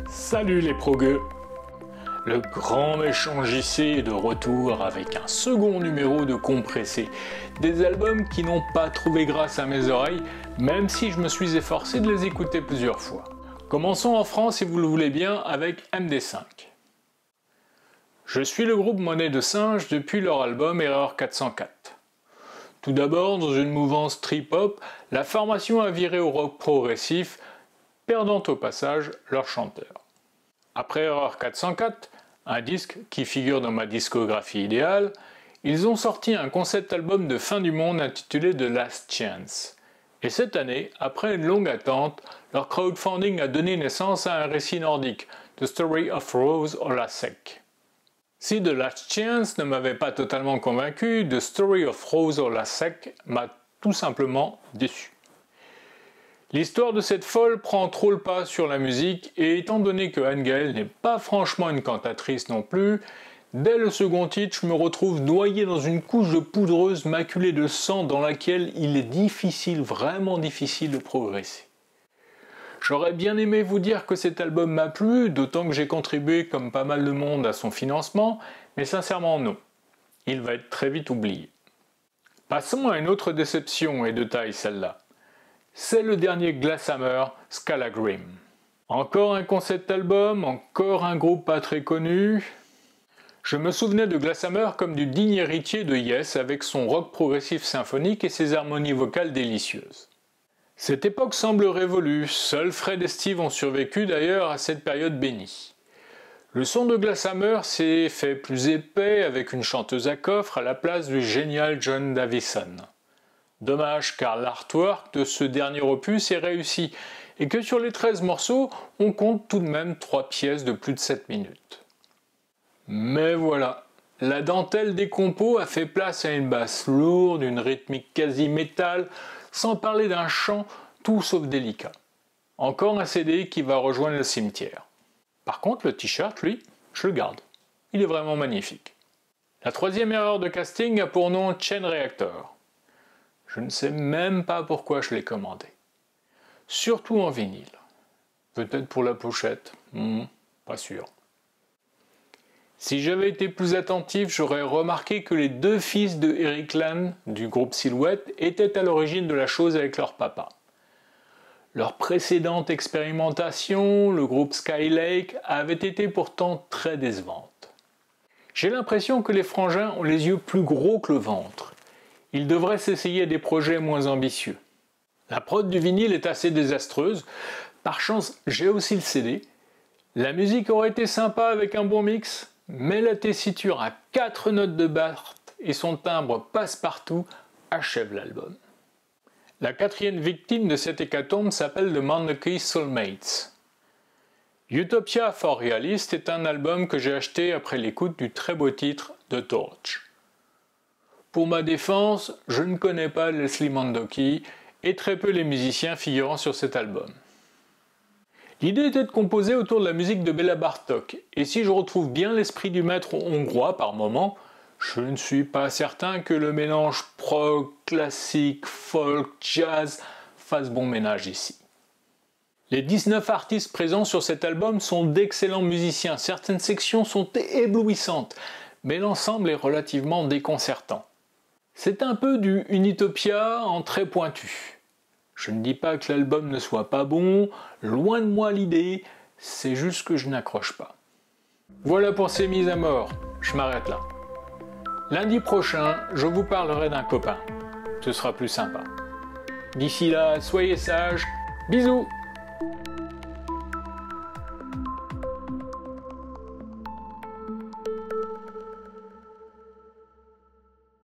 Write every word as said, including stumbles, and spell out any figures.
Salut les progueux! Le grand méchant J C est de retour avec un second numéro de Compressé. Des albums qui n'ont pas trouvé grâce à mes oreilles, même si je me suis efforcé de les écouter plusieurs fois. Commençons en France, si vous le voulez bien, avec M D cinq. Je suis le groupe Monnaie de Singe depuis leur album Erreur quatre cent quatre. Tout d'abord, dans une mouvance trip-hop, la formation a viré au rock progressif, perdant au passage leur chanteur. Après Erreur quatre cent quatre, un disque qui figure dans ma discographie idéale, ils ont sorti un concept album de fin du monde intitulé The Last Chance. Et cette année, après une longue attente, leur crowdfunding a donné naissance à un récit nordique, The Story of Rose Olasek. Si The Last Chance ne m'avait pas totalement convaincu, The Story of Rose Olasek m'a tout simplement déçu. L'histoire de cette folle prend trop le pas sur la musique et étant donné que Anne-Gaëlle n'est pas franchement une cantatrice non plus, dès le second titre, je me retrouve noyé dans une couche de poudreuse maculée de sang dans laquelle il est difficile, vraiment difficile de progresser. J'aurais bien aimé vous dire que cet album m'a plu, d'autant que j'ai contribué comme pas mal de monde à son financement, mais sincèrement non. Il va être très vite oublié. Passons à une autre déception, et de taille celle-là. C'est le dernier Glasshammer, Scalagrim. Encore un concept album, encore un groupe pas très connu. Je me souvenais de Glasshammer comme du digne héritier de Yes avec son rock progressif symphonique et ses harmonies vocales délicieuses. Cette époque semble révolue, seuls Fred et Steve ont survécu d'ailleurs à cette période bénie. Le son de Glasshammer s'est fait plus épais avec une chanteuse à coffre à la place du génial John Davison. Dommage car l'artwork de ce dernier opus est réussi et que sur les treize morceaux, on compte tout de même trois pièces de plus de sept minutes. Mais voilà, la dentelle des compos a fait place à une basse lourde, une rythmique quasi métal, sans parler d'un chant tout sauf délicat. Encore un C D qui va rejoindre le cimetière. Par contre, le t-shirt, lui, je le garde. Il est vraiment magnifique. La troisième erreur de casting a pour nom Chain Reactor. Je ne sais même pas pourquoi je l'ai commandé. Surtout en vinyle. Peut-être pour la pochette, hmm, pas sûr. Si j'avais été plus attentif, j'aurais remarqué que les deux fils de Eric Lan, du groupe Silhouette, étaient à l'origine de la chose avec leur papa. Leur précédente expérimentation, le groupe Skylake, avait été pourtant très décevante. J'ai l'impression que les frangins ont les yeux plus gros que le ventre. Ils devraient s'essayer à des projets moins ambitieux. La prod du vinyle est assez désastreuse. Par chance, j'ai aussi le C D. La musique aurait été sympa avec un bon mix, mais la tessiture à quatre notes de Barth et son timbre passe-partout achèvent l'album. La quatrième victime de cette hécatombe s'appelle The Monarchy Soulmates. Utopia for Realist est un album que j'ai acheté après l'écoute du très beau titre The Torch. Pour ma défense, je ne connais pas Leslie Mandoki et très peu les musiciens figurant sur cet album. L'idée était de composer autour de la musique de Béla Bartók, et si je retrouve bien l'esprit du maître hongrois par moment, je ne suis pas certain que le mélange prog, classique, folk, jazz fasse bon ménage ici. Les dix-neuf artistes présents sur cet album sont d'excellents musiciens, certaines sections sont éblouissantes, mais l'ensemble est relativement déconcertant. C'est un peu du Unitopia en très pointu. Je ne dis pas que l'album ne soit pas bon, loin de moi l'idée, c'est juste que je n'accroche pas. Voilà pour ces mises à mort, je m'arrête là. Lundi prochain, je vous parlerai d'un copain. Ce sera plus sympa. D'ici là, soyez sages, bisous!